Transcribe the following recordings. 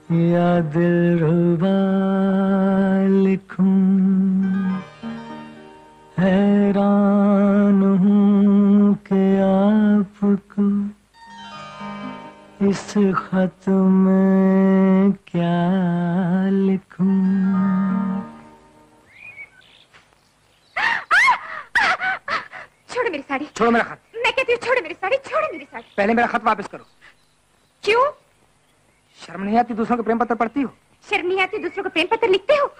या दिलरुबा लिखूं, हैरान हूँ कि आपको इस खत में क्या लिखूं। छोड़ो मेरी साड़ी। छोड़ो मेरा खत। मैं कहती हूँ छोड़ो मेरी साड़ी, छोड़ो मेरी साड़ी। पहले मेरा खत वापस करो। क्यों? शर्म नहीं आती दूसरों के प्रेम पत्र पढ़ती हो? शर्म नहीं आती दूसरों को प्रेम पत्र लिखते हो?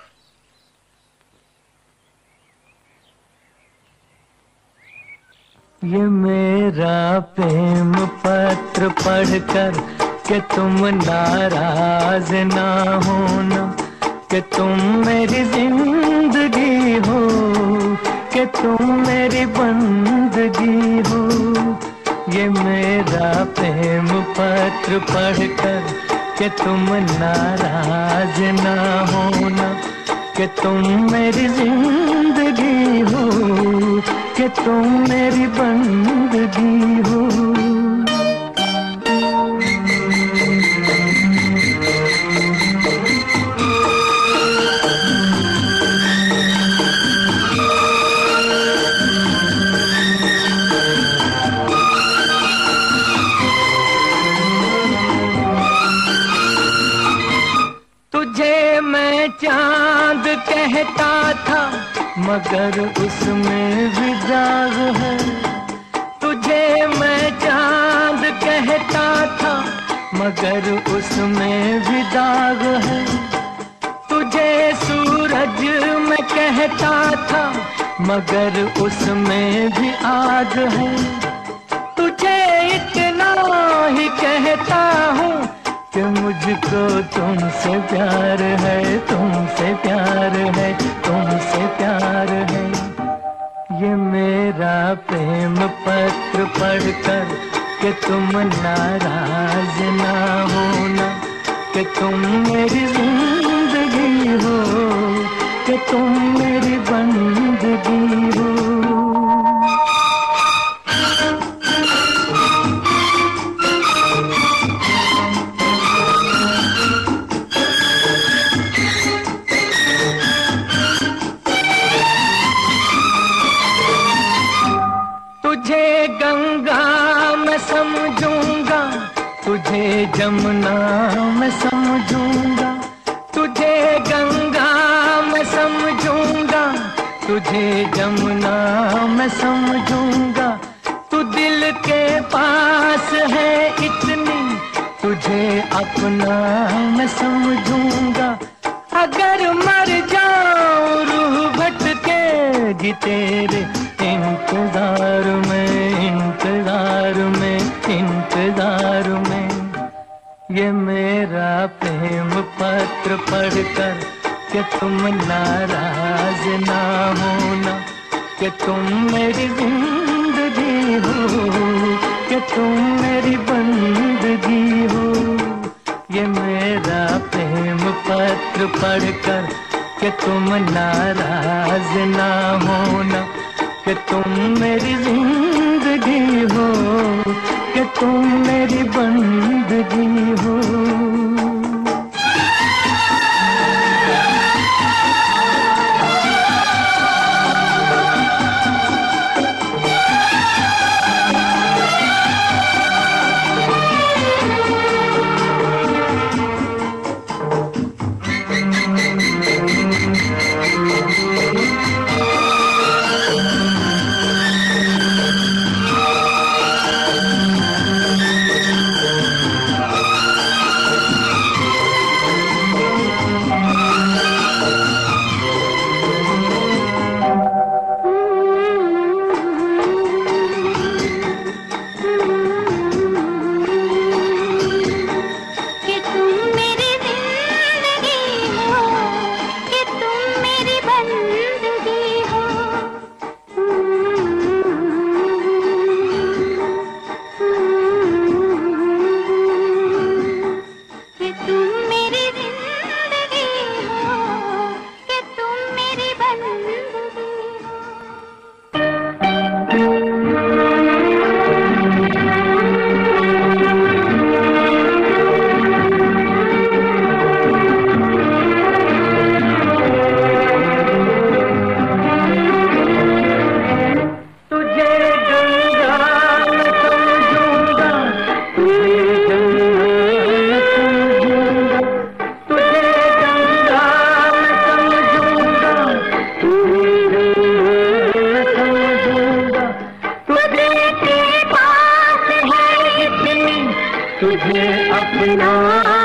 ये मेरा प्रेम पत्र पढ़कर कि तुम नाराज ना होना, कि तुम मेरी जिंदगी हो, कि तुम मेरी बंदगी हो। ये मेरा प्रेम पत्र पढ़कर कि तुम नाराज ना होना, कि तुम मेरी जिंदगी हो, कि तुम मेरी बंदगी हो। तुझे मैं चांद कहता था मगर उसमें भी दाग है। तुझे मैं चांद कहता था मगर उसमें भी दाग है। तुझे सूरज मैं कहता था मगर उसमें भी आग है। तुझे इतना ही कहता हूँ कि मुझको तुमसे प्यार है, तुमसे प्यार है, तुमसे प्यार है। ये मेरा प्रेम पत्र पढ़कर कि तुम नाराज ना होना, कि तुम मेरी जिंदगी हो, कि तुम मेरी बंदगी हो। तुझे गंगा मैं समझूंगा, तुझे जमुना मैं समझूंगा। तुझे गंगा मैं समझूंगा, तुझे जमुना मैं समझूंगा। तू दिल के पास है इतनी, तुझे अपना मैं समझूंगा। अगर मर जाऊं रूह भटकेगी तेरे इंतजार में, इंतजार में, इंतजार में। ये मेरा प्रेम पत्र पढ़कर कि तुम नाराज ना होना, कि तुम मेरी जिंदगी हो, कि तुम मेरी बंदगी हो। ये मेरा प्रेम पत्र पढ़कर कि तुम नाराज ना होना, कि तुम मेरी जिंदगी हो, कि तुम मेरी बंदगी हो।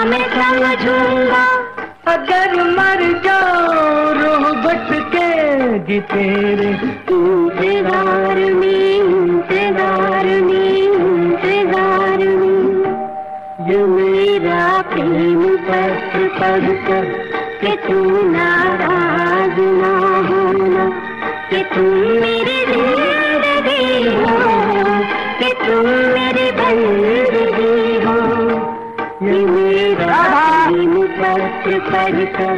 मैं समझूंगा। अगर मर जाऊं रूह भटकेगी तेरे इंतजार में, इंतजार में, इंतजार में। ये मेरा प्रेम पत्र पढ़कर कि तू नाराज ना होना, कि तुम मेरी जिंदगी हो, कि तुम मेरी बंदगी हो। ये मेरा प्रेम पत्र पढ़कर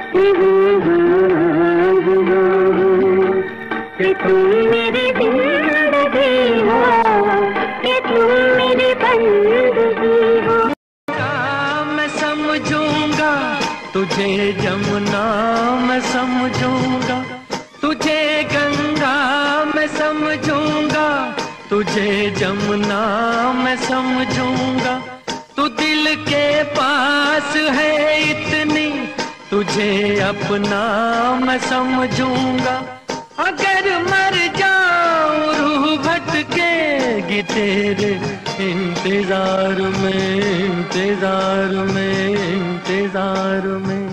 कि तुम मेरी जिंदगी हो, कि तुम मेरी बंदगी हो। मैं समझूंगा तुझे जमुना, मैं समझूंगा तुझे गंगा, मैं समझूंगा तुझे जमुना, मैं समझूंगा। तू दिल के पास है इतनी, तुझे अपना मैं समझूंगा। अगर मर जाऊं रूह भटकेगी तेरे इंतजार में, इंतजार में, इंतजार में।